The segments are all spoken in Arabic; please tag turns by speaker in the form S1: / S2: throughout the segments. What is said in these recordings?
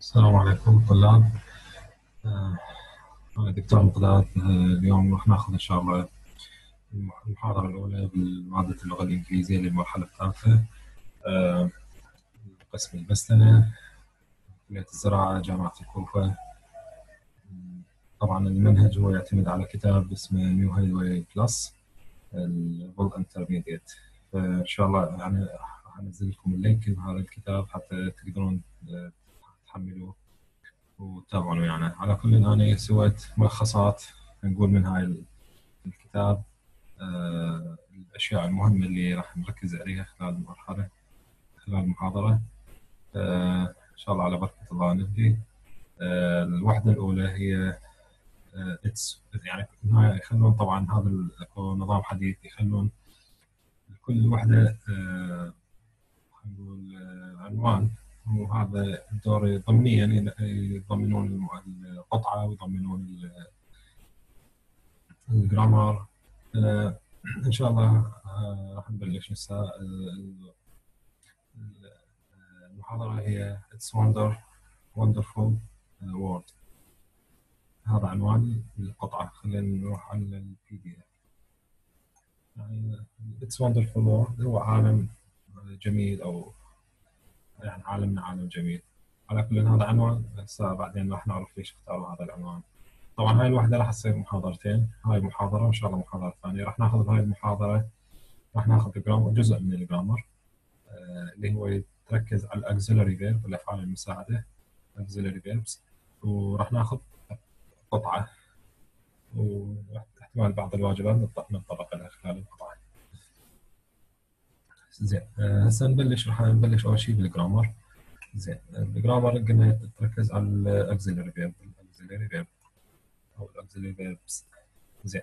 S1: السلام عليكم طلاب. آه، أنا دكتور مقداد. اليوم راح ناخذ إن شاء الله المحاضرة الأولى بمادة اللغة الإنجليزية للمرحلة الثالثة، آه، قسم البستنة، كلية الزراعة، جامعة الكوفة. طبعا المنهج هو يعتمد على كتاب اسمه نيو هايواي بلس الفول انترميديت. فإن شاء الله يعني راح أنزل لكم اللينك لهذا الكتاب حتى تقدرون تحملوه وتابعونه. يعني على كل أنا سويت ملخصات نقول من هاي الكتاب، الأشياء المهمة اللي راح نركز عليها خلال المرحلة، خلال المحاضرة. إن شاء الله على بركة الله نبدي. الوحدة الأولى هي اتس، يعني يخلون طبعا هذا نظام حديث، يخلون كل وحدة خلينا نقول عنوان، وهذا دوري ضمنيا يضمنون القطعة ويضمنون الجرامر. إن شاء الله راح نبلش هسه. المحاضرة هي It's Wonderful World. هذا عنوان القطعة. خلينا نروح على البي دي اف. يعني It's Wonderful World هو عالم جميل، أو يعني عالمنا عالم جميل. على كل هذا عنوان، هسه بعدين راح نعرف ليش اختاروا هذا العنوان. طبعا هاي الوحدة راح تصير محاضرتين، هاي محاضرة وإن شاء الله محاضرة ثانية. راح ناخذ بهاي المحاضرة راح ناخذ جزء من الجرامر، اللي هو تركز على الاكسلري فيرب، الافعال المساعده، auxiliary verbs. وراح ناخذ قطعه، واحتمال بعض الواجبات نتطرق لها خلال القطعه. زين، هسه راح نبلش اول شيء بالجرامر. زين، الجرامر قلنا تركز على الاكسلري فيرب، او الاكسلري فيربس. زين،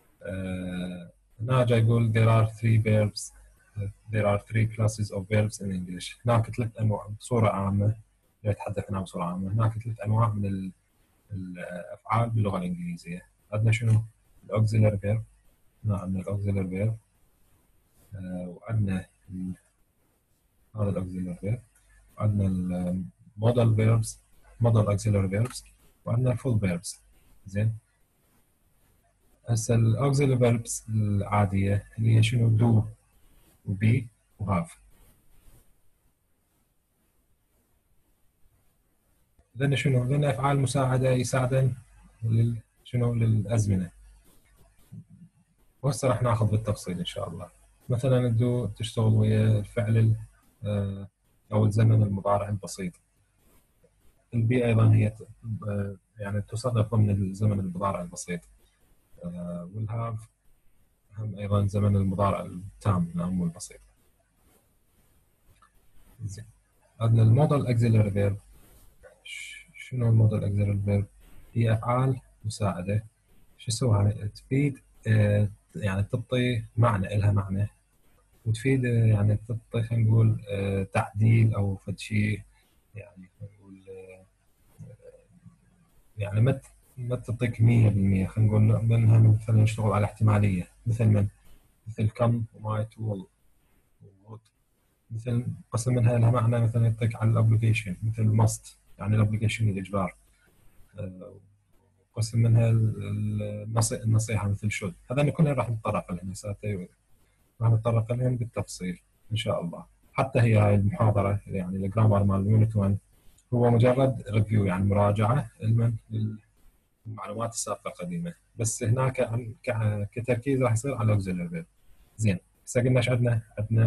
S1: هنا جاي يقول there are three classes of verbs in English. هناك ثلاث انواع بصوره عامه، يتحدث عنها بصوره عامه. هناك ثلاث انواع من الافعال باللغه الانجليزيه. عندنا شنو؟ الاوكسيلر فيرب. عندنا الاوكسيلر فيرب، وعندنا هذا الاوكسيلر فيرب، وعندنا المودال فيربس، مودال اوكسيلر فيربس، وعندنا الفول فيربس. زين، هسه الاوكسيلر فيربس العاديه اللي هي شنو؟ دو وبي وهاف. لأن شنو؟ لأن أفعال مساعدة يساعدن شنو؟ للأزمنة. وهسه راح ناخذ بالتفصيل إن شاء الله. مثلا الدو تشتغل ويا الفعل أو الزمن المضارع البسيط. البي أيضا هي يعني تصنف ضمن الزمن المضارع البسيط. والهاف هم أيضا زمن المضارع التام مو البسيط. زين، عندنا المودال أكسيلري فيرب. شنو المودال أكسيلري فيرب؟ هي أفعال مساعدة. شو يسوي؟ تفيد، يعني تعطي معنى، لها معنى، وتفيد يعني تعطي خلينا نقول تعديل او فد شيء. يعني نقول يعني ما تعطيك 100%. خلينا نقول منها مثلا نشتغل على احتماليه، مثل كم ومايت وود. مثل قسم منها لها معنى، مثلا يعطيك على الابلكيشن مثل ماست، يعني الابلكيشن الاجبار. قسم منها النصيحه مثل شود. هذا كلها راح نتطرق لها راح نتطرق لهم بالتفصيل إن شاء الله. حتى هي هاي المحاضرة يعني الجرامر مال يونت 1 هو مجرد ريفيو، يعني مراجعة للمعلومات السابقة القديمة، بس هناك كتركيز راح يصير على auxiliary verb. زين، هسه قلنا ايش عندنا؟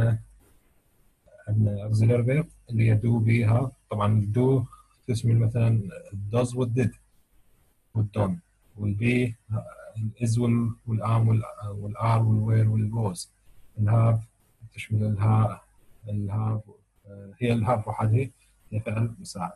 S1: عندنا auxiliary verb اللي هي دو بيها. طبعا الدو تشمل مثلا does والdid والdone، والبي الإز والآم والآر والوير والووز. الهاف تشمل الهاف، هي الهاف وحدها هي فعل مساعد.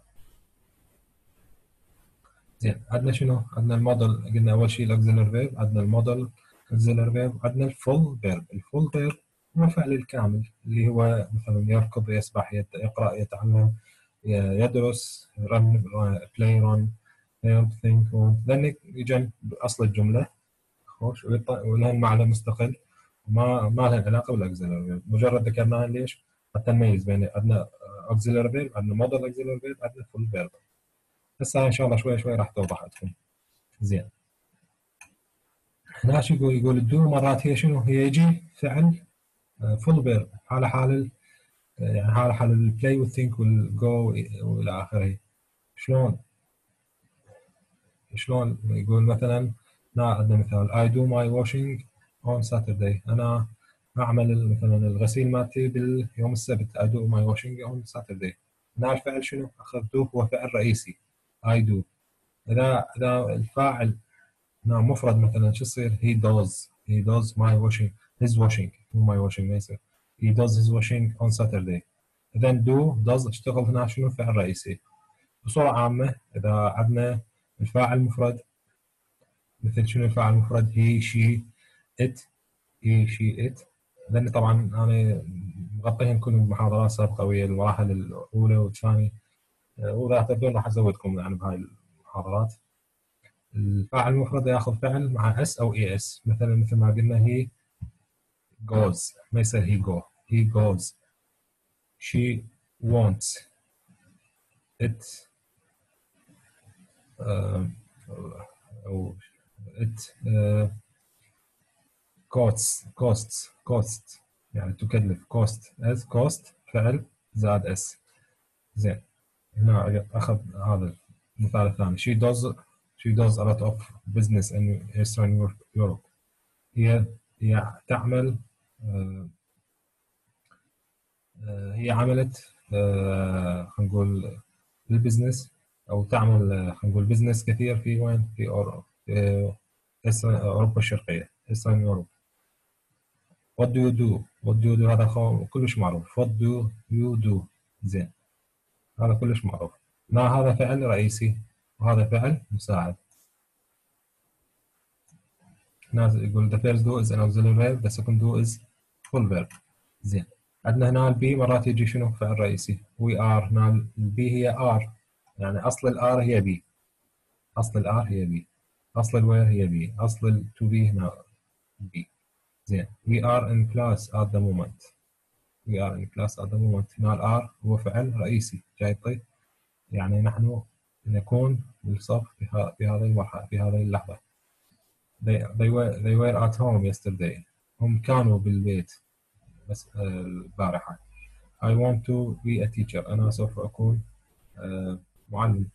S1: زين، عندنا شنو؟ عندنا المودل. قلنا أول شيء الأكسلر فيرب، عندنا المودل أكسلر فيرب، عندنا الفول فيرب. الفول فيرب هو الفعل الكامل، اللي هو مثلا يركض، يسبح، يقرأ، يتعلم، يدرس، run play run think want. لأن يجي بأصل الجملة خوش ولها معنى مستقل، ما لها علاقه بالاكسلري فيرب. مجرد ذكرناها ليش؟ حتى نميز بين عندنا اوكسلري فيرب، عندنا مودل اوكسلري فيرب، عندنا فول فيرب. هسه ان شاء الله شوي شوي راح توضح عندكم. زين، هنا شو يقول؟ يقول الدو مرات هي شنو؟ هي يجي فعل فول فيرب على حال يعني على حال البلاي والثينك والجو والى اخره. شلون؟ شلون يقول مثلا هنا عندنا مثال I do my washing on Saturday، انا اعمل مثلا الغسيل مالتي باليوم السبت. I do my washing on Saturday. هنا الفعل شنو؟ اخذته هو فعل رئيسي I do. اذا الفاعل هنا مفرد مثلا شو يصير؟ he does my washing his washing مو my washing ما يصير he does his washing on Saturday. اذا do does اشتغل هنا شنو؟ فعل رئيسي. بصورة عامة إذا عندنا الفاعل مفرد مثل شنو الفاعل المفرد؟ he she it he she it. لأن طبعا أنا مغطيهم كلهم بمحاضرات سابقة ويا المراحل الأولى والثانية، وإذا تبدون راح أزودكم يعني بهاي المحاضرات. الفاعل المفرد ياخذ فعل مع اس او اي اس، مثلا مثل ما قلنا هي goes ما يصير he goes. she wants it او it costs يعني تكلف cost as cost فعل زائد اس. زين، هنا اخذ هذا المثال الثاني she does a lot of business in Eastern Europe. هي تعمل هي عملت خلينا نقول بالبزنس او تعمل خلينا نقول بزنس كثير في وين؟ في اوروبا الشرقيه Eastern Europe. what do you do هذا كلش معروف. what do you do؟ زين، هذا كلش معروف. هذا فعل رئيسي وهذا فعل مساعد. ناس يقول the first do is an auxiliary verb the second do is full verb. زين، عندنا هنا البي مرات يجي شنو؟ فعل رئيسي. وي ار، هنا البي هي ار، يعني اصل الار هي بي، اصل الار هي بي، اصل الوير هي بي، اصل التو بي هنا بي. زين، وي ار ان كلاس ات ذا مومنت. وي ار ان كلاس ات ذا مومنت، هنا الار هو فعل رئيسي جاي يعطي يعني نحن نكون بالصف في هذه المرحله في هذه اللحظه. they were at home yesterday. هم كانوا بالبيت بس البارحة. I want to be a teacher. أنا سوف أكون معلم.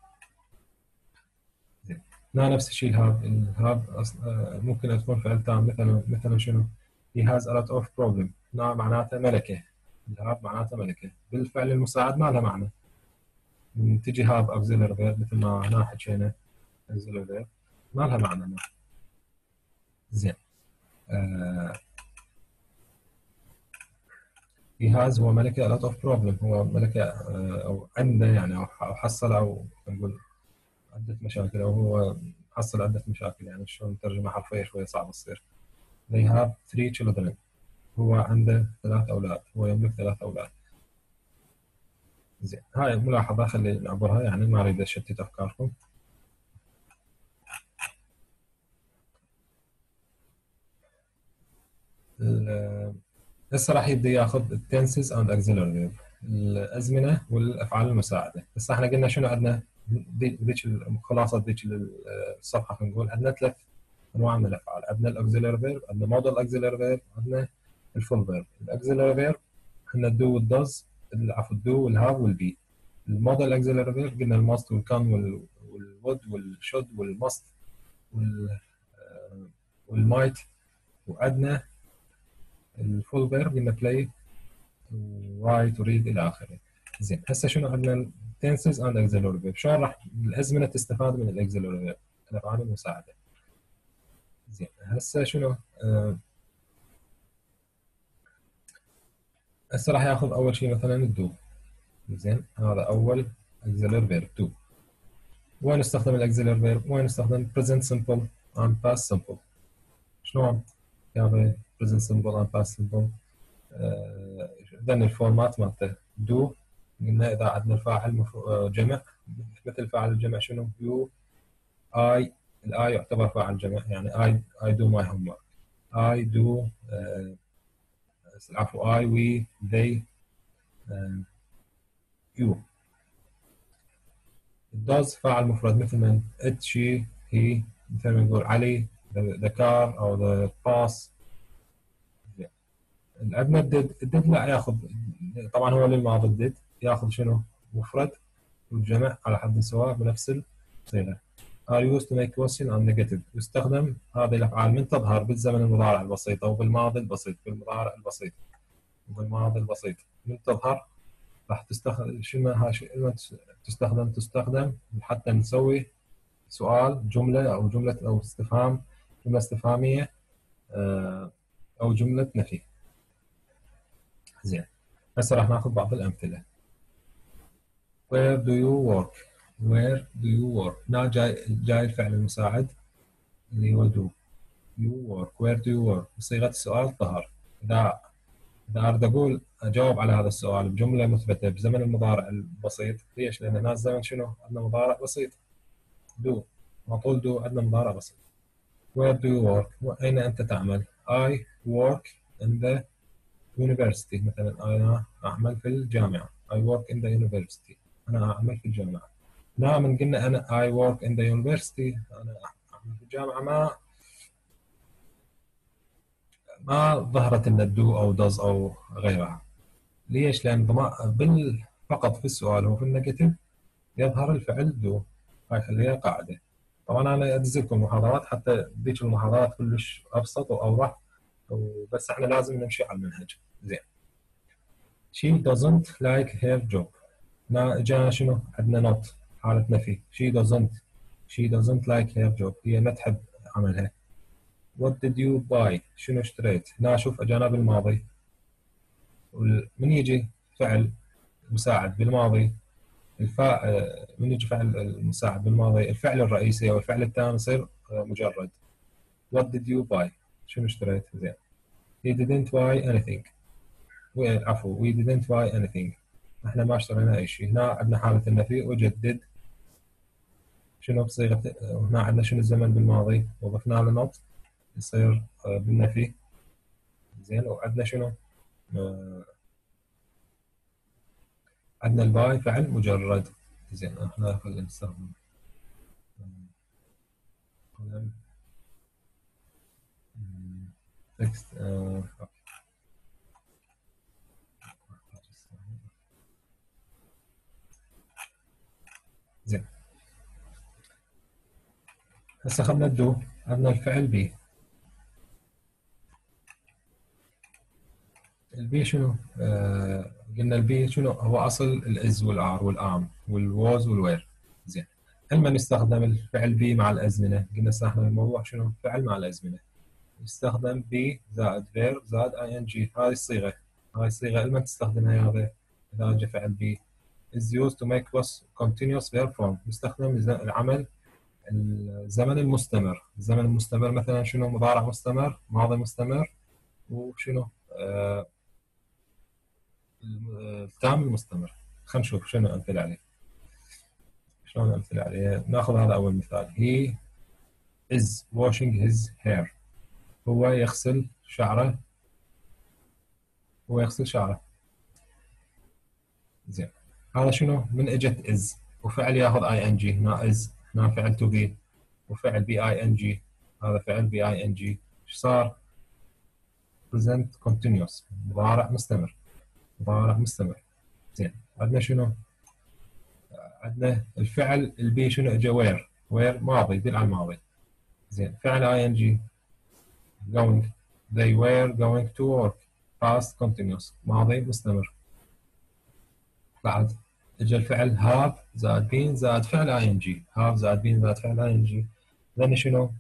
S1: زين، هنا نفس الشيء الهاب ممكن تكون فعل تام مثلا شنو؟ he has a lot of problem. هنا معناته ملكة. الهاب معناته ملكة. بالفعل المساعد ما لها معنى. تجي هاب auxiliary verb مثل ما هنا حكينا auxiliary verb ما لها معنى هنا. زين، he has هو ملكة a lot of problem. هو ملكة أو عنده يعني أو حصل أو نقول عدة مشاكل، أو هو حصل عدة مشاكل. يعني شلون ترجمة حرفية شوية صعبة تصير. they have 3 children. هو عنده 3 أولاد، هو يملك 3 أولاد. زين، هاي ملاحظة خلي نعبرها يعني ما أريد أشتت أفكاركم. هسه راح يبدأ ياخذ التنسز اند auxiliary verb، الأزمنة والأفعال المساعدة. هسه احنا قلنا شنو عندنا؟ ذيك خلاصة ذيك الصفحة خلينا نقول عندنا 3 أنواع من الأفعال. عندنا الأوكسيلري فيرب، عندنا موديل أوكسيلري فيرب، عندنا الفول فيرب. الأوكسيلري فيرب عندنا الدو والدوز، عفوا الدو والهاف والبي. الموديل أوكسيلري فيرب قلنا الماست والكان والود والشود والماست والمايت. وعندنا الفول فيرب قلنا بلاي رايت وريد الى اخره. زين، هسه شنو عندنا؟ التنسز اند اكسلري فيرب. شلون راح الازمنه تستفاد من الاكسلري فيرب؟ الافعال المساعده. زين، هسه شنو؟ هسه راح ياخذ اول شيء مثلا الدو. زين، هذا اول اكسلري فيرب دو. وين نستخدم الاكسلري فيرب؟ وين نستخدم present simple and past simple. شلون؟ يعني present simple and past simple عندنا الفورمات مالته دو. قلنا اذا عندنا الفاعل جمع مثل فاعل الجمع شنو؟ يو اي. الاي يعتبر فاعل جمع يعني I do my homework. I do عفوا I we they you. does فاعل مفرد مثل من it she he، مثل ما نقول علي the car أو the bus. الأدنى did لا ياخذ، طبعا هو للماضي did ياخذ شنو؟ مفرد والجمع على حد سواء بنفس الصيغة. are used to make question and negative، يستخدم هذه الأفعال من تظهر بالزمن المضارع البسيط أو بالماضي البسيط، بالمضارع البسيط وبالماضي البسيط. من تظهر راح تستخدم شنو تستخدم حتى نسوي سؤال، جملة أو جملة أو استفهام، جملة استفهامية أو جملة نفي. زين، هسه راح ناخذ بعض الأمثلة. Where do you work؟ Where do you work؟ هنا جاي الفعل المساعد اللي هو do. You work. Where do you work؟ بصيغة السؤال ظهر. إذا أريد أقول أجاوب على هذا السؤال بجملة مثبتة بزمن المضارع البسيط، ليش؟ لأن هنا الزمن شنو؟ عندنا مضارع بسيط do، على do عندنا مضارع بسيط. Where do you work؟ أين أنت تعمل؟ I work in the university. مثلا أنا أعمل في الجامعة. I work in the university. أنا أعمل في الجامعة. من قلنا أنا I work in the university، أنا أعمل في الجامعة، ما ظهرت لنا do أو does أو غيرها. ليش؟ لأن فقط في السؤال هو في النيجاتيف يظهر الفعل do، هاي خليها قاعدة. طبعا أنا أدز لكم محاضرات حتى ذيك المحاضرات كلش أبسط وأوضح، بس احنا لازم نمشي على المنهج. زين. She doesn't like her job. جاء شنو؟ عندنا not حالة نفي. She doesn't like her job. هي ما تحب عملها. What did you buy؟ شنو اشتريت؟ هنا شوف أجانا بالماضي. من يجي فعل مساعد بالماضي من يجي فعل المساعد بالماضي، الفعل الرئيسي أو الفعل التام يصير مجرد. What did you buy؟ شنو اشتريت؟ زين. He didn't buy anything. عفوا we didn't buy anything. احنا ما اشترينا اي شيء. هنا عندنا حالة النفي وجدد شنو بصيغة، هنا عندنا شنو الزمن بالماضي وضفنا له not يصير بالنفي. زين. وعندنا شنو؟ عندنا الباي فعل مجرد. زين. احنا خلينا نستخدم تكست. زين. هسه خلينا ندو عندنا الفعل بي. البي شنو؟ قلنا البي شنو هو اصل الاز والار والام والووز والوير. زين. لما نستخدم الفعل بي مع الازمنه، قلنا احنا الموضوع شنو؟ فعل مع الازمنه. نستخدم بي زائد فيرب زائد اي ان جي. هاي الصيغه لما تستخدمها هذا اذا جاء فعل بي is used to make plus continuous verb form. نستخدم العمل الزمن المستمر. الزمن المستمر مثلا شنو؟ مضارع مستمر، ماضي مستمر، وشنو؟ التام المستمر. خلينا نشوف شنو أمثلة عليه. شلون أمثلة عليه؟ ناخذ هذا أول مثال. He is washing his hair. هو يغسل شعره. زين. هذا شنو؟ من اجت is وفعل ياخذ اي ان جي. هنا is، هنا فعل to be وفعل بي اي ان جي. هذا فعل بي اي ان جي. ايش صار؟ present continuous، مضارع مستمر. زين. عندنا شنو؟ عندنا الفعل البي شنو اجى؟ وير ماضي يدل على الماضي. زين. فعل اي ان جي going. they were going to work past continuous، ماضي مستمر. بعد اجى الفعل have زائد been زائد فعل اي ان جي. have زائد been زائد فعل اي ان جي. لان شنو؟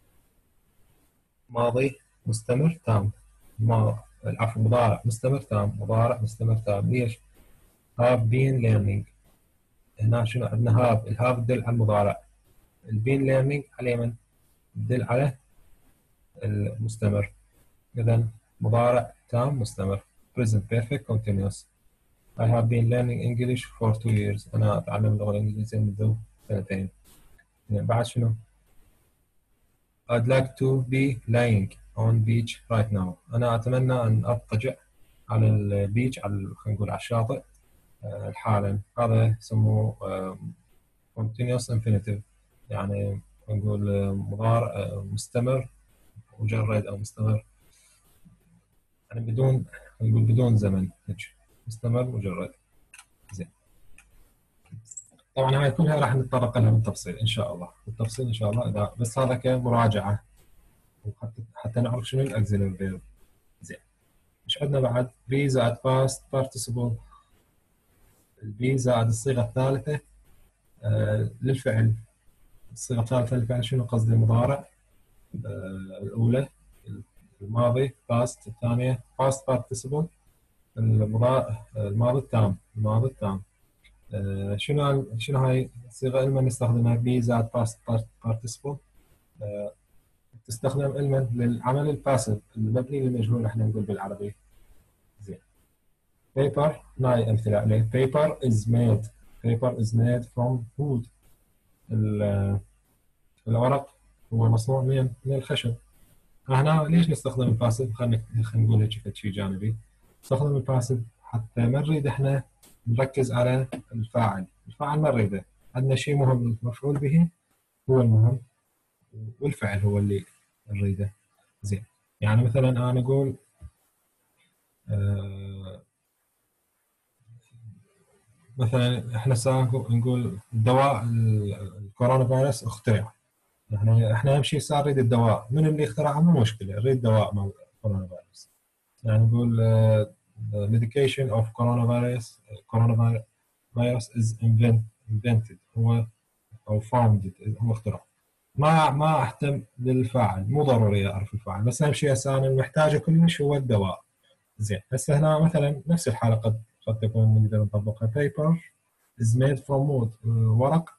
S1: ماضي مستمر تام. العفو، مضارع مستمر تام. ليش؟ have been learning. هنا شنو عندنا؟ have. الهاف تدل على المضارع. البين learning على من؟ تدل على المستمر. إذا مضارع تام مستمر present perfect continuous. I have been learning English for 2 years. أنا أتعلم اللغة الإنجليزية منذ 2 سنين. بعد شنو؟ I'd like to be lying on beach right now. أنا أتمنى أن أضطجع على البيتش، خلينا نقول على الشاطئ حالا. هذا يسموه continuous infinitive، يعني نقول مضارع مستمر مجرد أو مستمر، يعني بدون، نقول بدون زمن، هيك مستمر مجرد. زين، طبعا هاي كلها راح نتطرق لها بالتفصيل ان شاء الله، بالتفصيل ان شاء الله، إذا بس هذا كمراجعه وحتى نعرف شنو الاكزيلري فيرب. زين، ايش عندنا بعد؟ be زائد past participle، البي زائد الصيغه الثالثه للفعل. الصيغه الثالثه للفعل شنو قصدي؟ المضارع الاولى الماضي past، الثانيه past participle الماضي التام، الماضي التام. شنو هاي الصيغه لما نستخدمها؟ be زائد past participle تستخدم علما للعمل الباسف المبني للمجهول، احنا نقول بالعربي. زين، paper هاي امثله عليه. paper is made، paper is made from wood، الورق هو مصنوع من الخشب. هنا ليش نستخدم الباسف؟ خلينا نقول هيك شيء جانبي. نستخدم الباسف حتى ما نريد احنا نركز على الفاعل، الفاعل ما نريده، عندنا شيء مهم، المفعول به هو المهم والفعل هو اللي نريده. زين، يعني مثلا انا اقول مثلا احنا نقول دواء الكورونا فيروس اخترع، احنا اهم شيء صار نريد الدواء، من اللي اخترعه مو مشكله، نريد دواء مال الكورونا فيروس. يعني نقول medication of coronavirus is invented، هو او founded، هو اخترع. ما اهتم بالفاعل، مو ضروري اعرف الفاعل، بس اهم شيء هسه انا محتاجه كلش هو الدواء. زين، هسه هنا مثلا نفس الحاله قد تكون نقدر نطبقها. paper is made from wood، ورق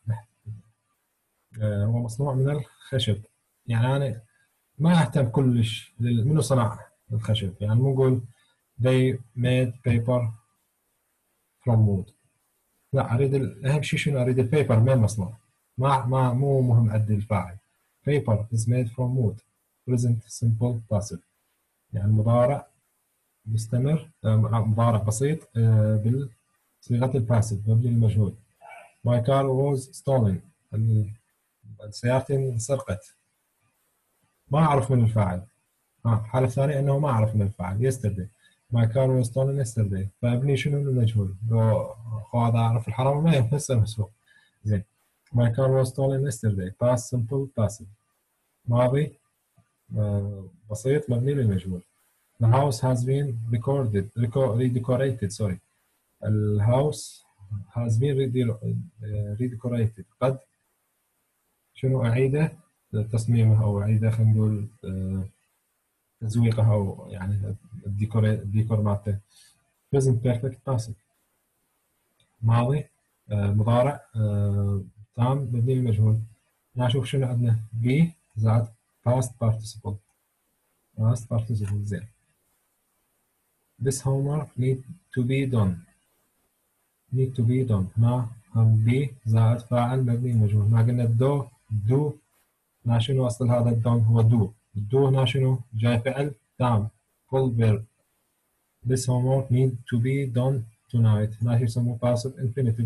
S1: هو مصنوع من الخشب. يعني انا ما اهتم كلش منو صنع الخشب، يعني مو نقول they made paper from wood، لا، اريد اهم شيء شنو؟ اريد البيبر من مصنوع، ما مو مهم عندي الفاعل. paper is made from wood present simple passive، يعني مضارع مستمر مضارع بسيط بصيغه الباسيف مبني للمجهول. my car was stolen، سيارتي انسرقت، ما اعرف من الفاعل. الحاله الثانيه انه ما اعرف من الفاعل yesterday، my car was stolen yesterday، فابني شنو المجهول؟ لو هذا اعرف الحرامه ما ينفسر مسروق. زين، my car was stolen yesterday past simple passive، ماضي بسيط مبني للمجهول. the house has been redecorated، sorry، الهاوس has been redecorated، قد شنو أعيده تصميمه أو أعيده، خلينا نقول تزويقه أو يعني الديكور مالته. present perfect passive، ماضي مضارع تام مبني للمجهول. نشوف شنو عندنا be زائد past participle، past participle. زين، this homework need to be done، need to be done هنا هم be زائد فاعل مبني للمجهول. ما قلنا do هنا شنو أصل هذا الدون؟ هو do هنا شنو؟ جاي فعل تام full verb. this homework need to be done tonight، هنا يسموه passive infinitive.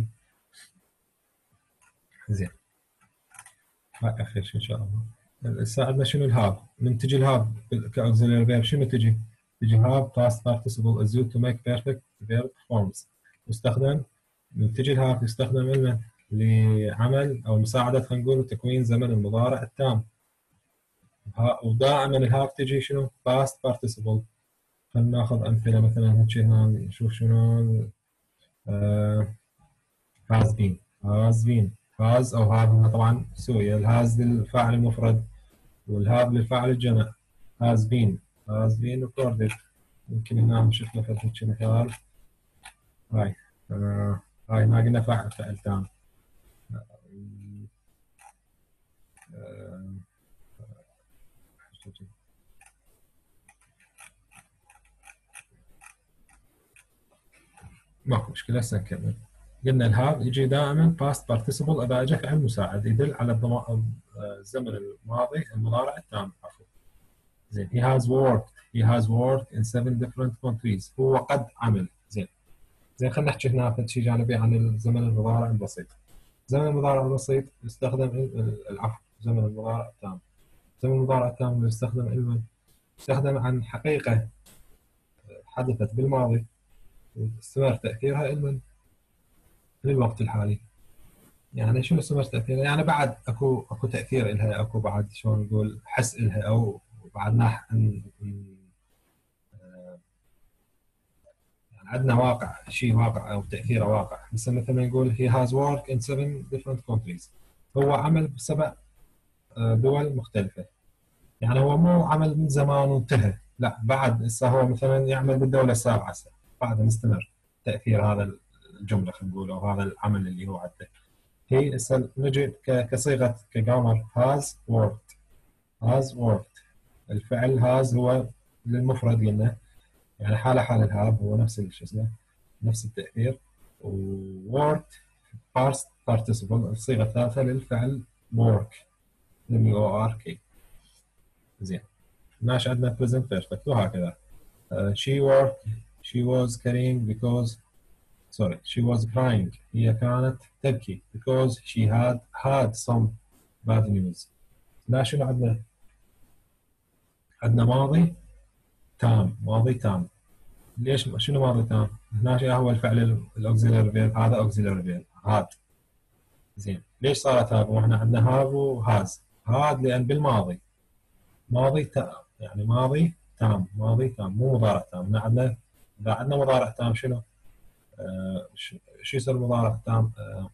S1: زين، هاي آخر شيء إن شاء الله. هسه عندنا شنو الهاب؟ من تجي الهاب كauxiliary verb شنو تجي؟ تجي هاب past participle is used to make perfect verb forms، يستخدم من تجي الهاب يستخدم لمن؟ لعمل أو مساعدة، خلينا نقول تكوين زمن المضارع التام. ودائما الهاب تجي شنو؟ past participle. خلينا ناخذ أمثلة مثلا هيك هنا نشوف شنو has been has أو have طبعا سوري، الهاز للفاعل المفرد والهاب للفاعل الجمع. has been recorded. يمكن هنا شفنا فترة مثال هاي هاي ما قلنا فعل تام. ماكو مشكلة، هسه نكمل. قلنا الهاب يجي دائما past participle إذا اجى فعل مساعد يدل على الزمن الماضي المضارع التام. عفوا. زين، he has worked in 7 different countries، هو قد عمل. زين خلينا نحكي هنا شيء جانبي عن الزمن المضارع البسيط. زمن المضارع البسيط يستخدم العفو، زمن المضارع التام. زمن المضارع التام يستخدم عن حقيقة حدثت بالماضي واستمر تأثيرها إلى للوقت الحالي. يعني شنو استمر تأثيرها؟ يعني بعد اكو تأثير إلها، اكو بعد شلون نقول حس إلها، او بعد يعني عندنا واقع، شيء واقع او تأثيره واقع. مثلا نقول he has worked in 7 different countries. هو عمل بسبع دول مختلفة. يعني هو مو عمل من زمان وانتهى، لا، بعد هسه هو مثلا يعمل بالدولة السابعة هسه، بعد مستمر تأثير هذا الجملة، خلينا نقول، او هذا العمل اللي هو عنده. هي هسه نجي كصيغة كجرامر has worked. has worked، الفعل has هو للمفرد قلنا، يعني حال الهاب هو نفس شو اسمه، نفس التأثير. وworked past participle، الصيغة الثالثة للفعل work، WORK. زين، ماشي. عندنا present perfect وهكذا. she worked، she was carrying because sorry she was crying، هي كانت تبكي because she had some bad news. لا، شنو عندنا؟ عندنا ماضي تام، ماضي تام. ليش شنو ماضي تام؟ هنا هو الفعل الاوكسيلري فيرب، هذا اوكسيلري فيرب هاد. زين، ليش صارت هاب واحنا عندنا هاب وهاز؟ هاد لان بالماضي، ماضي تام، يعني ماضي تام، ماضي تام مو مضارع تام. هنا عندنا، اذا عندنا مضارع تام شنو؟ شو يصير مضارع تام؟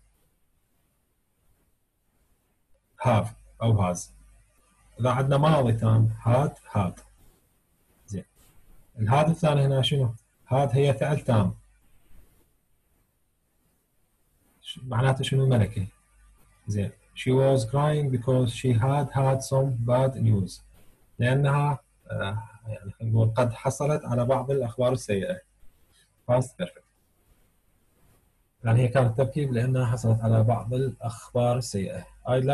S1: هاف او هاز. اذا عندنا ماضي تام هاد. زين، الهاد الثاني هنا شنو؟ هاد هي فعل تام، معناته شنو؟ ملكي. زين، she was crying because she had some bad news، لأنها يعني خلينا نقول قد حصلت على بعض الأخبار السيئة. past perfect، يعني هي كانت تبكي لأنها حصلت على بعض الأخبار السيئة.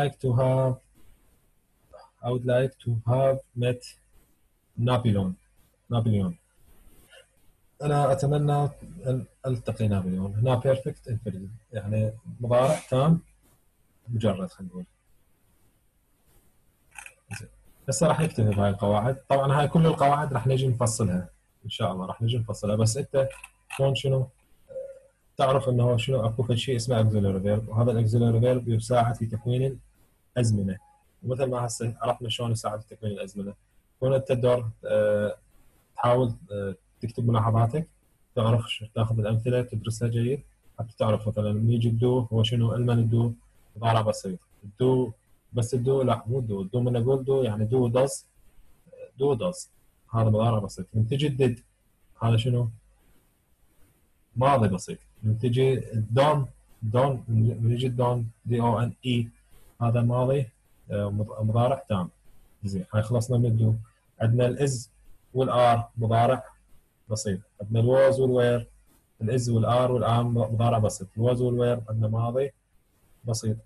S1: I would like to have met نابليون. أنا أتمنى أن ألتقي نابليون. هنا perfect infinitive، يعني مضارع تام مجرد، خلينا نقول. هسه راح نكتب هاي القواعد. طبعا هاي كل القواعد راح نجي نفصلها ان شاء الله، راح نجي نفصلها. بس انت شلون شنو تعرف انه شنو اكو شيء اسمه auxiliary verb، وهذا الاكسلري فيرب يساعد في تكوين الازمنه. ومثل ما هسه عرفنا شلون يساعد في تكوين الازمنه، كون انت تدور تحاول تكتب ملاحظاتك، تعرف تاخذ الامثله تدرسها جيد، حتى تعرف مثلا من يجي الدو هو شنو. المن الدو مضارع بسيط. الدو بس الدو لا، مو الدو من اقول دو يعني دو داز، هذا مضارع بسيط. من تجي الديد هذا شنو؟ ماضي بسيط. من تجي دون من يجي دون DONE هذا ماضي مضارع تام. زين، هاي خلصنا من الدو. عندنا الاز والار مضارع بسيط. عندنا الواز والوير، الاز والار والام مضارع بسيط. الواز والوير عندنا ماضي بسيط.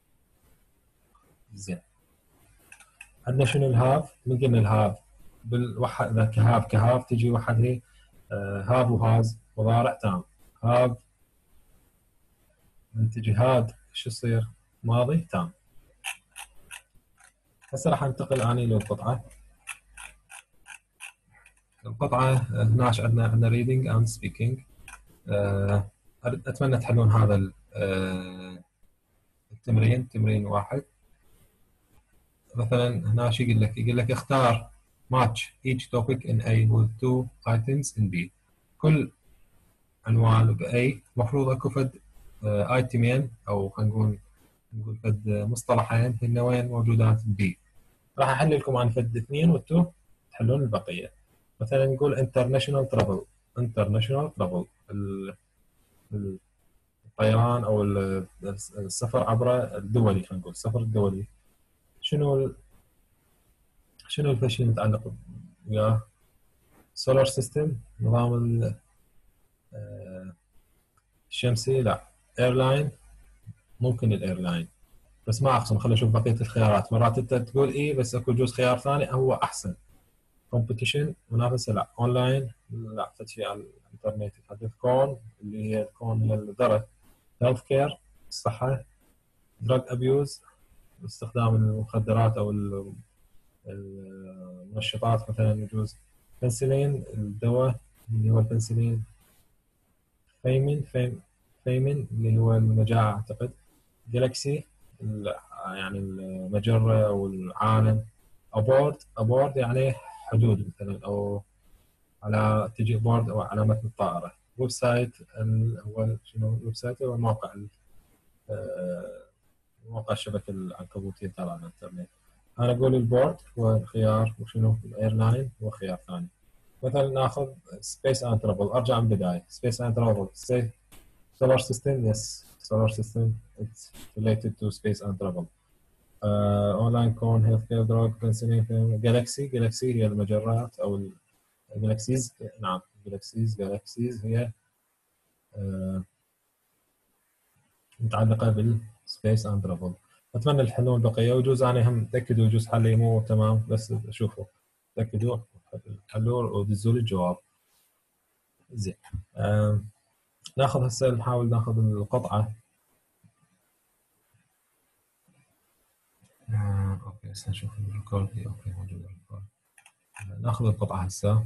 S1: زين، عندنا شنو؟ الهاف. من قلنا الهاف بالوحد، اذا كهاف تجي وحد هي هاف وهاز مضارع تام. هاف من تجي هاد شو يصير؟ ماضي تام. هسه راح انتقل اني للقطعه. القطعه هنا عندنا reading and speaking. اتمنى تحلون هذا التمرين، تمرين واحد. مثلا هنا شو يقول لك؟ يقول لك اختار match each topic in A with two items in B. كل عنوان ب A المفروض اكو فد ايتمين، او خلينا نقول فد مصطلحين هن وين موجودات ب B. راح احل لكم عن فد اثنين وانتم تحلون البقيه. مثلا نقول international travel. international travel الطيران او السفر عبر الدولي، خلينا نقول السفر الدولي. شنو الشيء المتعلق وياه؟ سولار سيستم، نظام الشمسي، لا. ايرلاين، ممكن الايرلاين، بس ما اقسم. خلينا نشوف بقيه الخيارات. مرات انت تقول اي بس اكو جزء خيار ثاني هو احسن. كومبetition، منافسه، لا. اونلاين، لا. شيء على الانترنت، يتحدث. كون اللي هي الكون هي الذره. هيلث كير، الصحه. drug abuse، استخدام المخدرات أو المنشطات مثلا يجوز. بنسلين الدواء اللي هو البنسلين. فيمن اللي هو المجاعة أعتقد. جالكسي يعني المجرة أو العالم. أبورد يعني حدود مثلا، أو على تجي بورد أو على متن الطائرة. ويب سايت هو شنو الويب سايت؟ هو موقع الشبكة العنكبوتية تبع الإنترنت. أنا أقول البورد هو خيار، وشنو الإيرلاين هو خيار ثاني. مثلا ناخذ سبيس اند ترافل، ارجع من البدايه. سبيس اند ترافل solar system, yes, solar system, it's related to space and travel. اونلاين كون هيلث كير دروج بنسلين. جالكسي هي المجرات او الجالكسيز. نعم جالكسيز هي متعلقه بالسبيس اند ترافل. اتمنى الحلول البقيه، ويجوز انا هم تاكدوا يجوز حلي مو تمام، بس شوفوا تاكدوا حلوا ودزوا لي الجواب. زين. ناخذ هسه نحاول ناخذ القطعة. اوكي هسه نشوف الريكورد. اوكي موجود الريكورد. ناخذ القطعة هسه.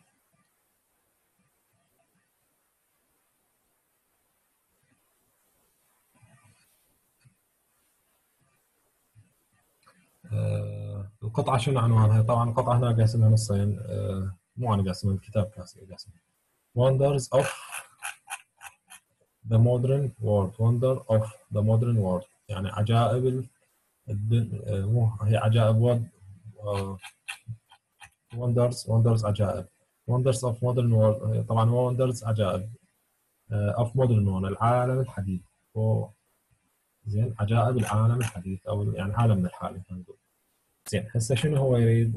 S1: القطعة شنو عنوانها؟ طبعا القطعة هنا قاسمها نصين. مو أنا قاسمها، الكتاب قاسمها. Wonders of the modern world. Wonder of the modern world يعني عجائب مو هي عجائب wonders عجائب. Wonders of modern world طبعا wonders عجائب. of modern world العالم الحديث. زين عجائب العالم الحديث او يعني عالمنا الحالي خلينا نقول. زين هسه شنو هو يريد؟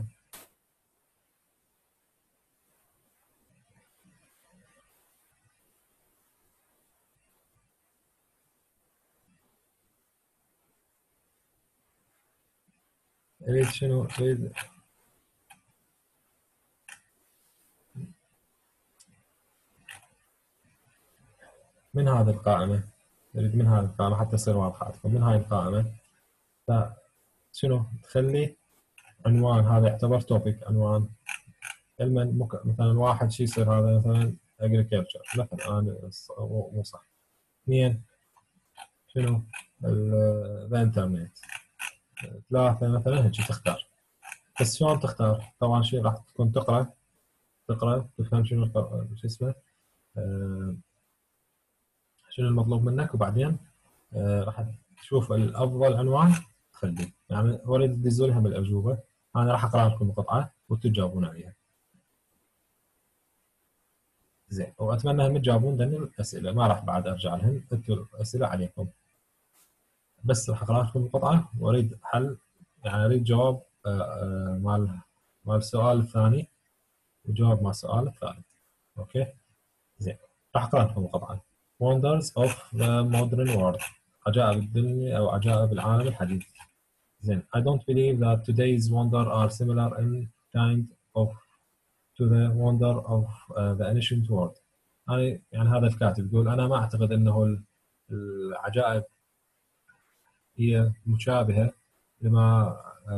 S1: يريد شنو؟ يريد من هذه القائمة. يريد من هذه القائمة حتى تصير واضحة عندكم. من هاي القائمة شنو تخلي عنوان، هذا يعتبر توبيك عنوان. مثلا واحد شي يصير هذا مثلا agriculture مثلا، انا مو صح. اثنين شنو الانترنت. ثلاثة مثلا هيك تختار. بس شلون تختار؟ طبعا شيء راح تكون تقرا تفهم شنو شو اسمه شنو المطلوب منك، وبعدين راح تشوف الافضل عنوان تخليه. يعني وليد تدزوا لهم الاجوبه، انا راح اقرا لكم القطعه وتجاوبون عليها. زين، واتمنى هم تجاوبون ذني الاسئله، ما راح بعد ارجع لهم، انتم الاسئله عليكم. بس راح اقرا لكم القطعه واريد حل، يعني اريد جواب مال السؤال الثاني وجواب مال السؤال الثالث. اوكي زين، راح اقرا لكم القطعه. Wonders of the modern world عجائب الدنيا او عجائب العالم الحديث. زين I don't believe that today's wonder are similar in kind of to the wonder of the ancient world. يعني هذا الكاتب يقول أنا ما أعتقد أنه العجائب هي مشابهة لما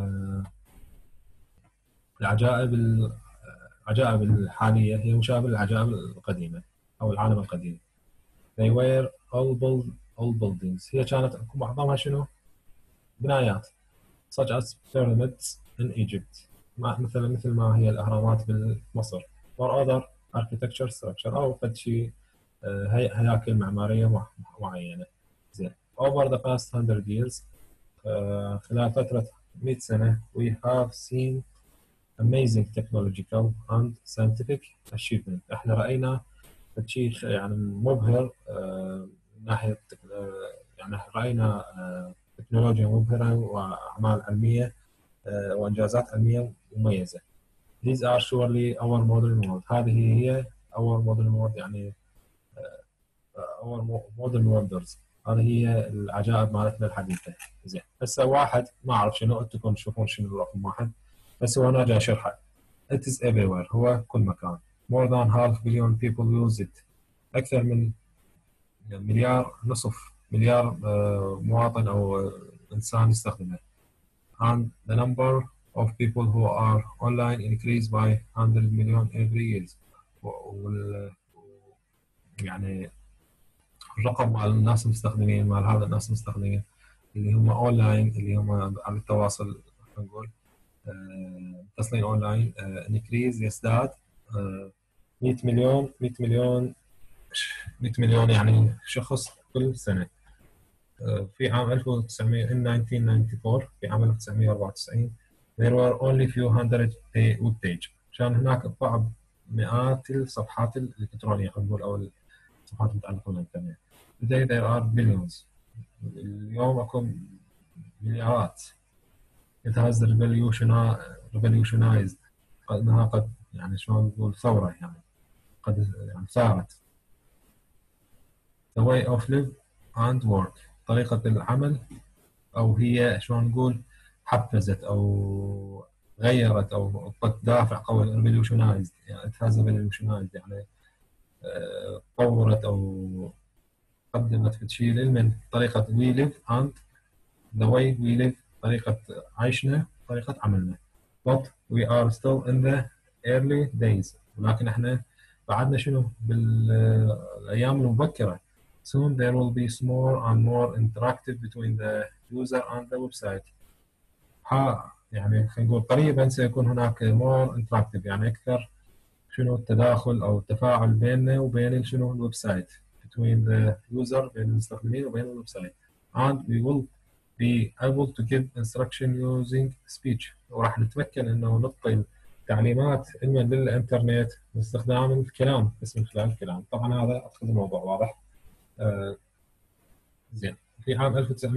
S1: العجائب الحالية هي مشابهة للعجائب القديمة أو العالم القديم. They were all buildings. هي كانت معظمها شنو؟ بنايات. such as pyramids in Egypt مثل ما هي الأهرامات بمصر. or other architecture structure أو قد شيء هياكل معمارية معينة. زين over the past 100 years خلال فترة 100 سنة we have seen amazing technological and scientific achievement. احنا رأينا شيء يعني مبهر من ناحية يعني رأينا تكنولوجيا مبهرة وأعمال علمية وإنجازات علمية مميزة. These are surely our modern world. هذه هي our modern world يعني our modern wonders. هذه هي العجائب مالتنا الحديثة. زين هسه واحد ما أعرف شنو، أنتم تشوفون شنو رقم واحد، بس هو أنا جاي أشرحه. It is everywhere. هو كل مكان. More than half billion people use it. أكثر من مليار نصف مليار مواطن أو إنسان يستخدمه. and the number of people who are online increase by 100 million every year. يعني الرقم مال الناس المستخدمين، مال هذا الناس المستخدمين اللي هم اونلاين، اللي هم على التواصل، نقول متصلين اونلاين، انكريز يزداد 100 مليون 100 مليون 100 مليون يعني شخص كل سنه. في عام 1900 in 1994 في عام 1994 there were only few hundred web page، كان هناك بعض مئات الصفحات الالكترونيه خلينا نقول او الصفحات المتعلقه بالانترنت. Today there are billions، اليوم اكو مليارات. It has revolutionized، انها قد يعني شلون نقول ثوره، يعني قد يعني ثارت. The way of live and work، طريقه العمل، او هي شلون نقول حفزت او غيرت او قد دافع قوي. revolutionized يعني it has revolutionized يعني طورت او قدمت في شيء من طريقه we live and the way we live، طريقه عيشنا، طريقه عملنا. but we are still in the early days، ولكن احنا بعدنا شنو بالايام المبكره. soon there will be more and more interactive between the user and the website. يعني خلينا نقول قريبا سيكون هناك more interactive يعني اكثر شنو التداخل او التفاعل بيننا وبين شنو الويب سايت، between the user، بين المستخدمين وبين الويب سايت. and we will be able to give instruction using speech، وراح نتمكن انه نعطي تعليمات علما للانترنت باستخدام الكلام، بس من خلال الكلام. طبعا هذا اعتقد الموضوع واضح. زين. في عام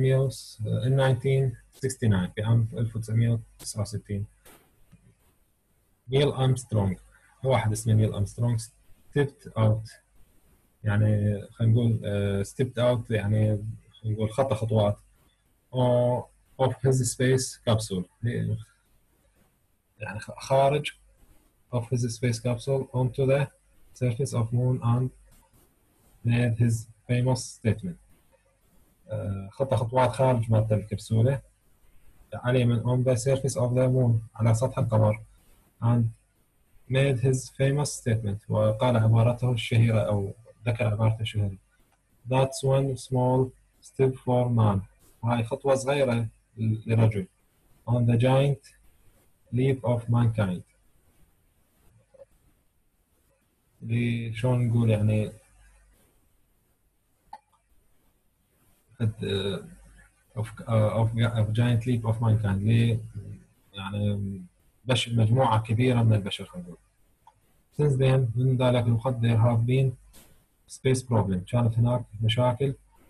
S1: 1969 في عام 1969 نيل أرمسترونغ، واحد اسمه نيل أرمسترونغ stepped out، يعني خلينا نقول stepped out يعني خلينا نقول خطى خطوات of his space capsule، يعني خارج of his space capsule onto the surface of moon and made his famous statement. خطى خطوات خارج مادة الكبسولة عليه من on the surface of the moon، على سطح القمر، and made his famous statement، وقال عبارته الشهيرة أو ذكر عبارته الشهيرة that's one small step for man، هاي خطوة صغيرة لرجل on the giant leap of mankind. شلون نقول يعني of giant leap of mankind، يعني مجموعة كبيرة من البشر خلينا نقول. since then، من ذلك الوقت there have been space problem، كانت هناك مشاكل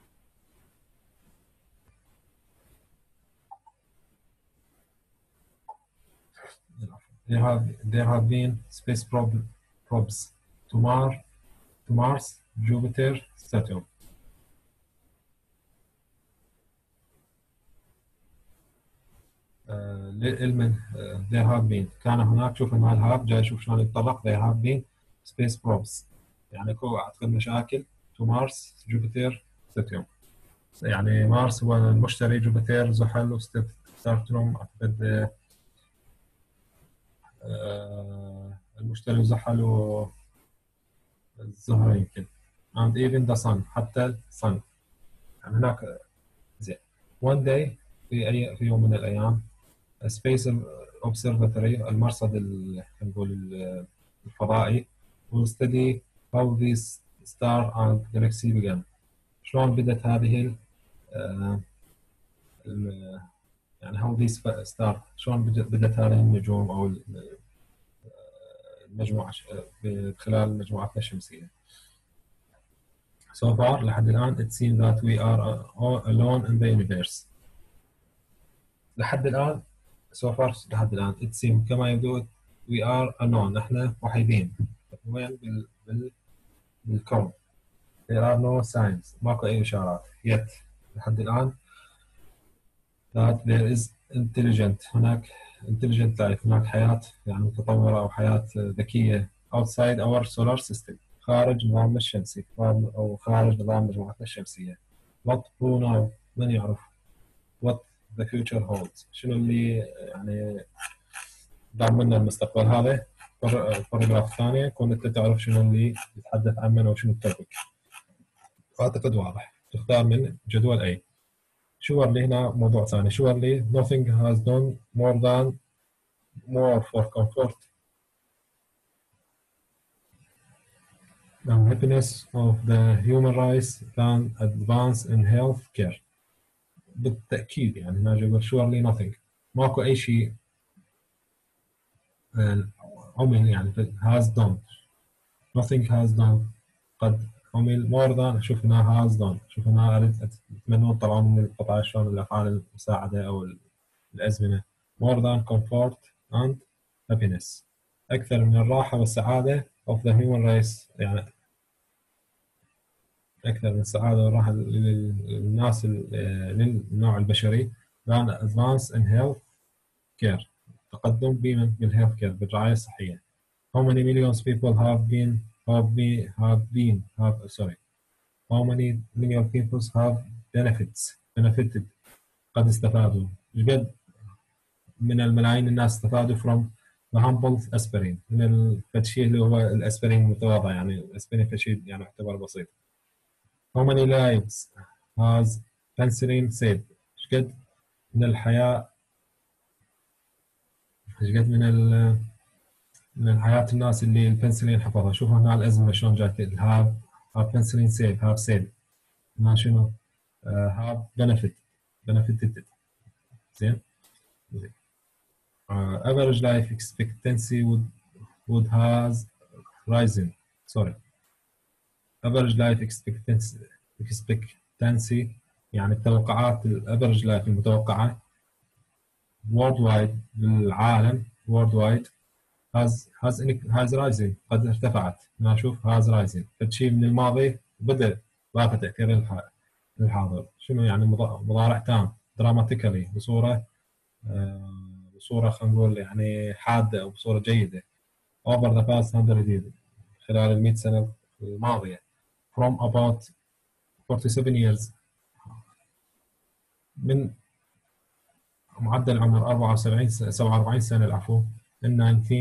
S1: there have been space probes to Mars, Jupiter, Saturn. للعلم there have been، كان هناك، شوف مال have جاي شوف شلون يتطرق. there have been space probes يعني اكو اعتقد مشاكل to Mars, Jupiter, Saturn. يعني مارس هو المشتري، جوبيتر زحل، وساترن اعتقد المشتري وزحل والزهرة يمكن. and even the sun، حتى الصن يعني هناك. زين. one day في يوم من الأيام space observatory، المرصد نقول الفضائي will study how these star and galaxy began، شلون بدت هذه يعني how these star، شلون بدت هذه النجوم أو المجموعة خلال مجموعتنا الشمسية. so far لحد الآن it seems that we are alone in the universe. لحد الآن so far لحد الآن it seems كما يقول we are alone، نحن وحيدين. وين بالكون. there are no signs، ماكو أي إشارات yet لحد الآن that there is intelligent، هناك intelligent life، هناك حياة يعني متطورة أو حياة ذكية outside our solar system، خارج نظامنا الشمسي أو خارج نظام مجموعتنا الشمسية. what who now من يعرف what the future holds شنو اللي يعني ضامننا المستقبل. هذا الباراجراف الثانية كون انت تعرف شنو اللي يتحدث عنه وشنو التوبيك. اعتقد واضح. تختار من جدول A. surely هنا موضوع ثاني. surely nothing has done more for comfort and happiness of the human race than advance in health care. بالتأكيد يعني هنا يقول surely nothing ماكو أي شيء عمل يعني has done. nothing has done قد عمل more than. شوف هنا has done. شوف هنا أريد أتمنون طبعا من القطعة شلون الأفعال المساعدة أو الأزمنة. more than comfort and happiness أكثر من الراحة والسعادة of the human race يعني أكثر من السعادة والراحة للناس للنوع البشري than advance in health care تقدم بالهيلث كير بالرعاية الصحية. how many millions people how many million people have benefited قد استفادوا. قد من الملايين الناس استفادوا from the humble aspirin من الشيء اللي هو الاسبرين المتواضع يعني الاسبرين شيء يعني يعتبر بسيط. how many lives has penicillin saved قد من الحياة قد من الحياة الناس اللي البنسلين حفظها. شوفوا هنا الأزمة شلون جات have penicillin saved have saved هنا شنو have benefited زين. average life expectancy would has risen. average life expectancy يعني التوقعات الافرج لايف المتوقعة worldwide بالعالم worldwide has risen قد ارتفعت. نشوف has risen فشيء من الماضي بدأ ضافة تأثير للحاضر. شنو يعني مضارع تام dramatically بصورة خلينا نقول يعني حادة أو بصورة جيدة over the past 100 years خلال 100 سنة الماضية from about 47 years من معدل عمر 47 سنة العفو in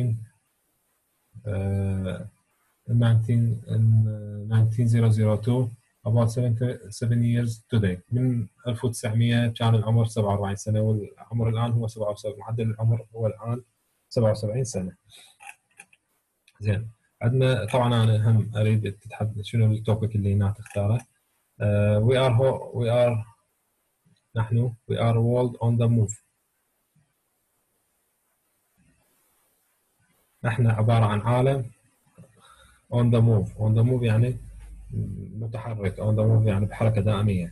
S1: 1902 about 7 years today. من 1900 كان العمر 47 سنة والعمر الآن هو 77. معدل العمر هو الآن 77 سنة. زين عندنا طبعا أنا هم أريد تتحدث شنو التوبيك اللي هنا تختاره. نحن we are world on the move. نحن عبارة عن عالم on the move يعني متحرك on the move يعني بحركة دائمية.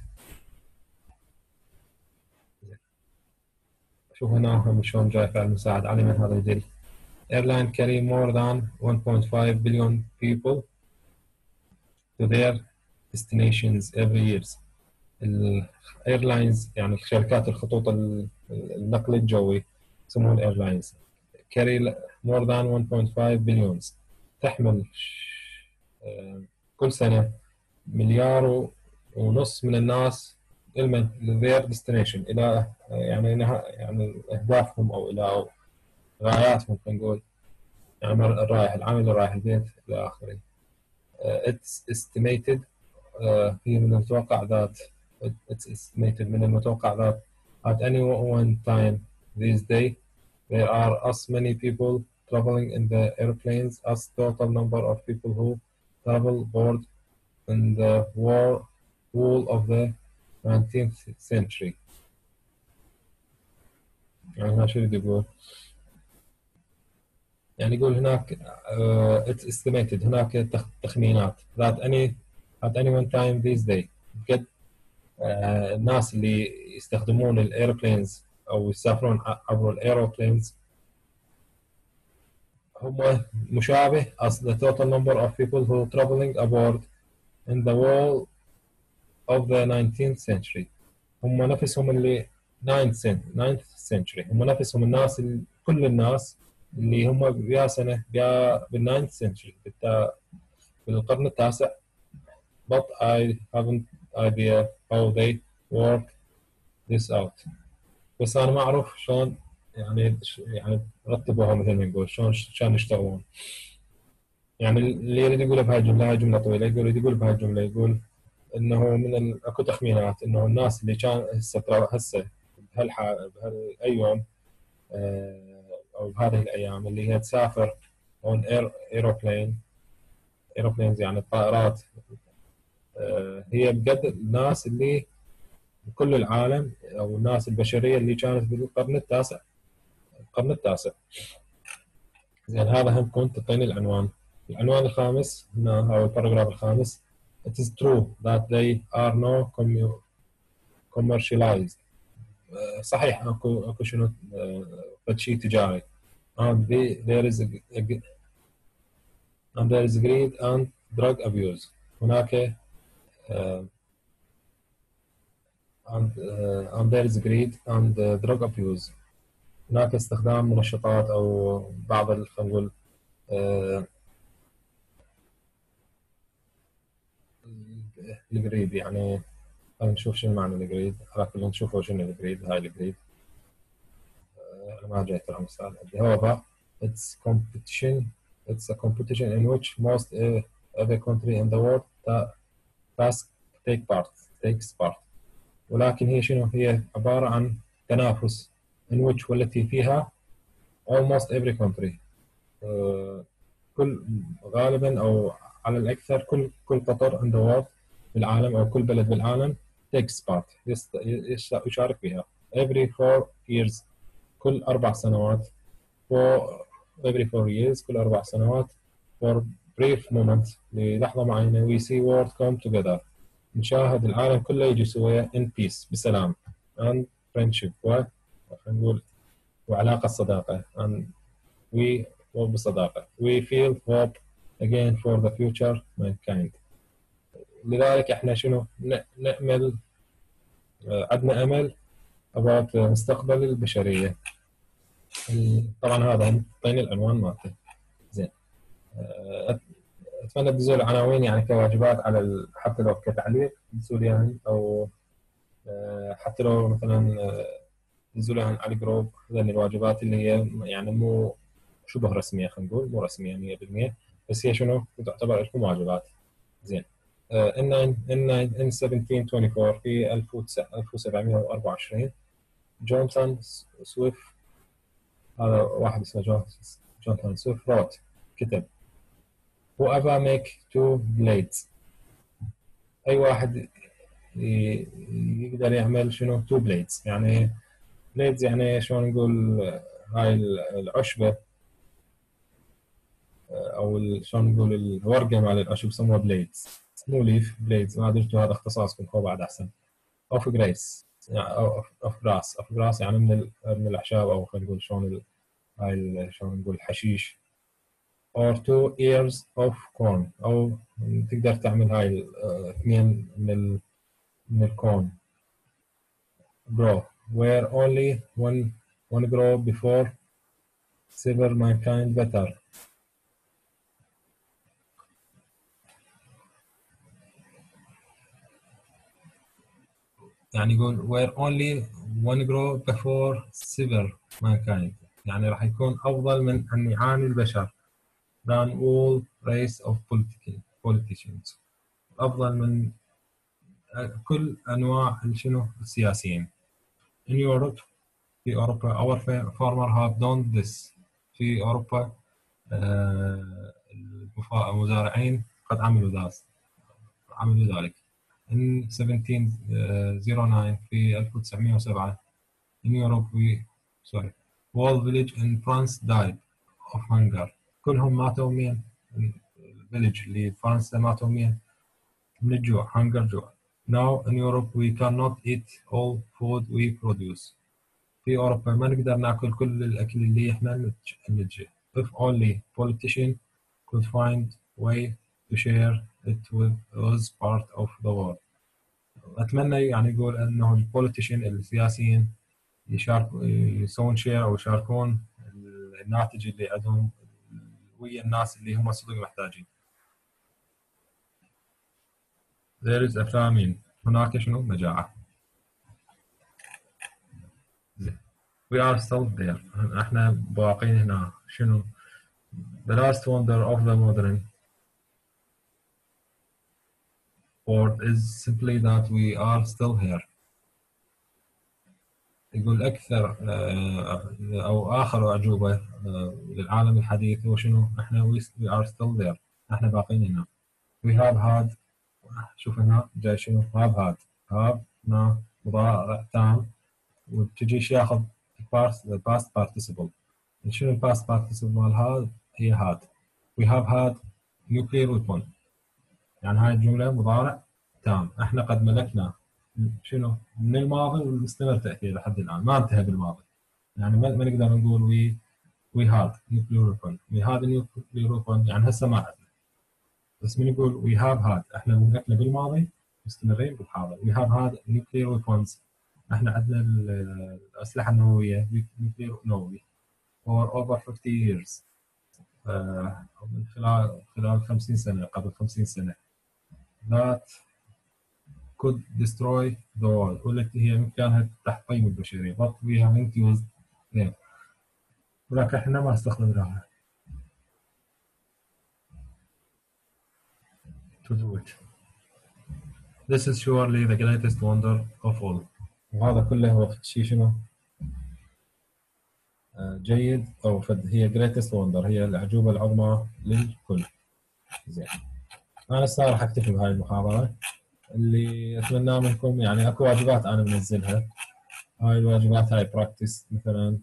S1: شوف هنا هم شلون جاي فعل مساعد علي من هذا يدل. airline carry more than 1.5 billion people to their destinations every year. الايرلاينز يعني شركات الخطوط النقل الجوي يسمون الايرلاينز carry more than 1.5 billion تحمل كل سنة 1.5 مليار من الناس their destination إلى يعني أهدافهم أو إلى غاياتهم خلينا نقول يعني الرايح العمل الرايح البيت إلى آخره. It's estimated هي من المتوقع that at any one time these days there are as many people traveling in the airplanes as total number of people who travel board in the whole of the 19th century. يعني شو يقول؟ يعني يقول هناك it's estimated هناك تخمينات that at any one time these days قد الناس اللي يستخدمون الايروبلينز او يسافرون عبر الايروبلينز هم مشابه as the total number of people who traveling aboard in the whole of the 19th century. هم نفسهم اللي 9th century هم نفسهم الناس كل الناس اللي هم بيا سنة بال 9th century بالقرن التاسع. but I haven't idea how they work this out. بس أنا ما أعرف شلون يعني رتبوها مثل ما نقول شلون يشتغلون. يعني اللي يريد يقولها بهاي الجملة، هاي جملة طويلة، يقول بهاي الجملة، يقول إنه أكو تخمينات إنه الناس اللي كان هسه بهالأيام أو بهذه الأيام اللي هي تسافر on aeroplanes يعني الطائرات، هي بقد الناس اللي بكل العالم أو الناس البشرية اللي كانت بالقرن التاسع. زين هذا هم كنت تعطيني العنوان. العنوان الخامس هنا أو الباراجراف الخامس: It is true that they are no commercialized. صحيح اكو شنو شيء تجاري. and there is greed and drug abuse. هناك and there is greed and drug abuse. هناك استخدام منشطات او بعض خلينا نقول الجريد. يعني خلينا نشوف شنو معنى الجريد. خلينا نشوف شنو الجريد. هاي الجريد انا ما جاي ترى مثال. however it's a competition in which most every country in the world takes part. ولكن هي شنو؟ هي عبارة عن تنافس in which والتي فيها almost every country كل غالبا أو على الأكثر كل قطر in the world بالعالم أو كل بلد بالعالم takes part يشارك فيها every 4 years كل 4 سنوات every 4 years كل 4 سنوات for brief moment للحظة معينة we see world come together نشاهد العالم كله يجي سوية in peace بسلام and friendship نقول وعلاقة صداقة and وبصداقة we feel hope again for the future mankind. لذلك احنا شنو نأمل عندنا أمل about مستقبل البشرية. طبعا هذا اعطيني العنوان مالته. زين اتمنى تدزوا العناوين يعني كواجبات على حتى لو كتعليق تدزوا لي يعني او حتى لو مثلا تدزوا لي على الجروب لان الواجبات اللي هي يعني مو شبه رسميه خلينا نقول مو رسميه 100% بس هي شنو تعتبر لكم واجبات. زين ان 1724 في 1724 جوناثان سويفت هذا واحد اسمه جوناثان سويفت كتب whoever make 2 blades. اي واحد يقدر يعمل شنو 2 blades. يعني blades يعني شلون نقول هاي العشبه او شلون نقول الورقه مال العشب يسموها blades مو ليف blades. ما ادري هذا اختصاصكم هو بعد احسن. of grass يعني of grass يعني من الاعشاب او خلينا نقول شلون هاي شلون نقول الحشيش or 2 ears of corn أو تقدر تعمل هاي اثنين من الكون grow where only one grow before sever mankind better. يعني يقول where only one grow before sever mankind يعني راح يكون أفضل من أن يعاني البشر than all race of politicians أفضل من كل أنواع شنو السياسيين. in Europe في أوروبا our farmer have done this. في أوروبا المزارعين قد عملوا ذلك. in 1709 في 1907 in Europe whole village in France died of hunger. كلهم ماتوا من الفيلج اللي في فرنسا ماتوا من الجوع hunger جوع. now in Europe we cannot eat all food we produce. في أوروبا ما نقدر ناكل كل الأكل اللي إحنا ننتجه. if only politicians could find way to share it with those part of the world. أتمنى يعني يقول أنه البوليتيشن السياسيين يسوون شير أو يشاركون الناتج اللي عندهم ويا الناس اللي هم صدق محتاجين. There is a famine هناك شنو مجاعة. زين. we are still there. احنا باقين هنا. شنو the last wonder of the modern world is simply that we are still here. يقول أكثر أو آخر أعجوبة للعالم الحديث هو شنو؟ إحنا we are still there. إحنا باقين هنا. we have had. شوف هنا جاي شنو؟ have هنا مضارع تام وتجيش ياخذ past participle. شنو ال past participle مال هذا؟ هي had. we have had nuclear weapon. يعني هاي الجملة مضارع تام. إحنا قد ملكنا شنو؟ من الماضي ومستمر تأثير لحد الآن ما انتهى بالماضي. يعني ما نقدر نقول we had nuclear weapon. we had a nuclear weapon يعني هسه ما عندنا. بس من يقول we have had احنا ملكنا بالماضي مستمرين بالحاضر. we have had nuclear weapons. احنا عندنا الأسلحة النووية nuclear نووي for over 50 years. من خلال 50 سنة قبل 50 سنة. that could destroy the world والتي هي بإمكانها تحطيم البشرية. but we haven't used them. ولكن احنا ما استخدمناها to do it. This is surely the greatest wonder of all. وهذا كله هو شيء شنو؟ جيد أو هي greatest wonder هي الأعجوبة العظمى للكل. زين. أنا هسه راح أكتفي بهاي المحاضرة. اللي أتمناه منكم يعني أكو واجبات أنا منزلها. هاي الواجبات هاي براكتس مثلا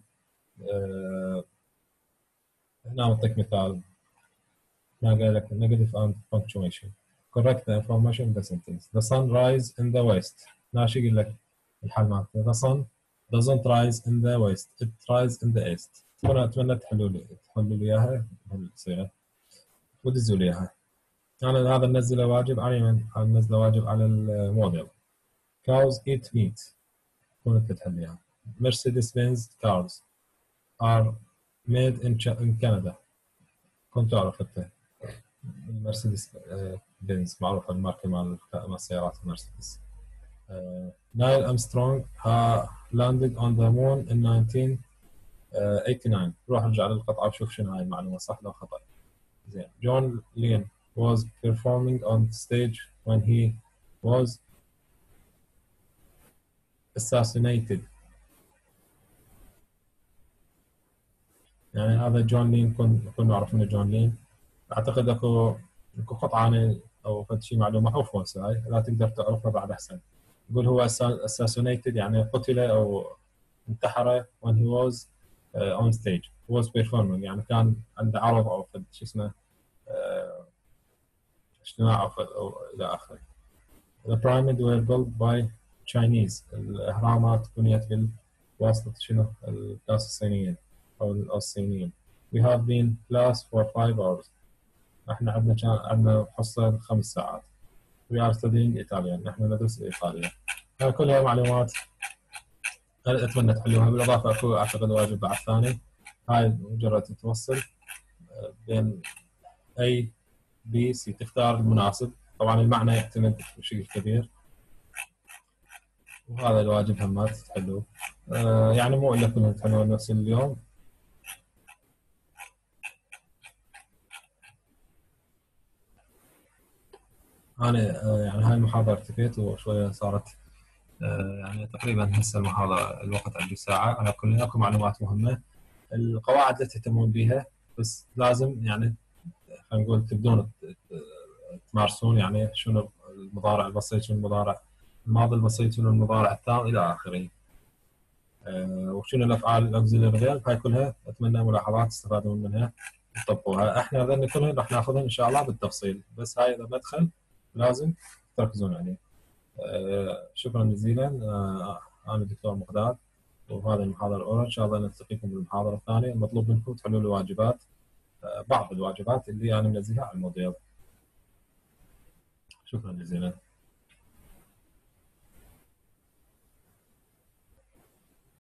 S1: هنا أعطيك مثال. هنا قال لك negative and punctuation. correct the information in the sentence. The sun rise in the west. هنا شو يقول لك الحل مالته؟ The sun doesn't rise in the west. It rise in the east. أنا أتمنى تحلوا لي إياها بهالصيغة ودزوا لي إياها. أنا هذا ننزله واجب علي ننزله واجب على الموديل. Cows eat meat. كنت تحل إياها. Mercedes-Benz cars are made in Canada. كنت أعرف أنت المرسيدس بنز معروفة الماركة مال سيارات المرسيدس. نايل أرمسترونغ landed on the moon in 1989. روح ارجع للقطعة وشوف شنو هاي المعلومة صح لو خطأ. زين. جون لين was performing on stage when he was assassinated. يعني هذا جون لين كنا نعرف منه جون لين. أعتقد أكو قطعة أنا أو فد شيء معلومة أو فونس هاي لا تقدر تعرفها بعد أحسن. يقول هو assassinated يعني قتل أو انتحر when he was on stage. was performing يعني كان عنده عرض أو فد شو اسمه اجتماع أو إلى آخره. The pyramids were built by Chinese. الأهرامات بنيت بواسطة شنو؟ الناس الصينيين أو الصينيين. We have been class for 5 hours. احنا عندنا حصة 5 ساعات. We are studying Italian. نحن ندرس الإيطالية. هاي كلها معلومات أتمنى تحلوها. بالإضافة أكو أعتقد واجب بعد ثاني. هاي مجرد توصل بين A B C تختار المناسب. طبعا المعنى يعتمد بشكل كبير. وهذا الواجب هم تحلوه. يعني مو إلا كلهم تحلون نفس اليوم. أنا يعني هاي المحاضرة ارتفيت وشوية صارت يعني تقريبا هسه المحاضرة الوقت عندي ساعة. على كل اكو معلومات مهمة. القواعد اللي تهتمون بها بس لازم يعني خلينا نقول تبدون تمارسون يعني شنو المضارع البسيط شنو المضارع الماضي البسيط شنو المضارع التام إلى آخره. وشنو الأفعال الأوكسيلري فيرب. هاي كلها أتمنى ملاحظات تستفادون منها وتطبقوها. احنا هذول كلهم راح ناخذهم إن شاء الله بالتفصيل بس هاي إذا مدخل لازم تركزون عليه. شكرا جزيلا. أنا الدكتور مقداد وهذه المحاضرة الأولى. إن شاء الله نلتقيكم بالمحاضرة الثانية. المطلوب منكم تحلوا الواجبات بعض الواجبات اللي أنا منزلها على الموديل. شكرا جزيلا.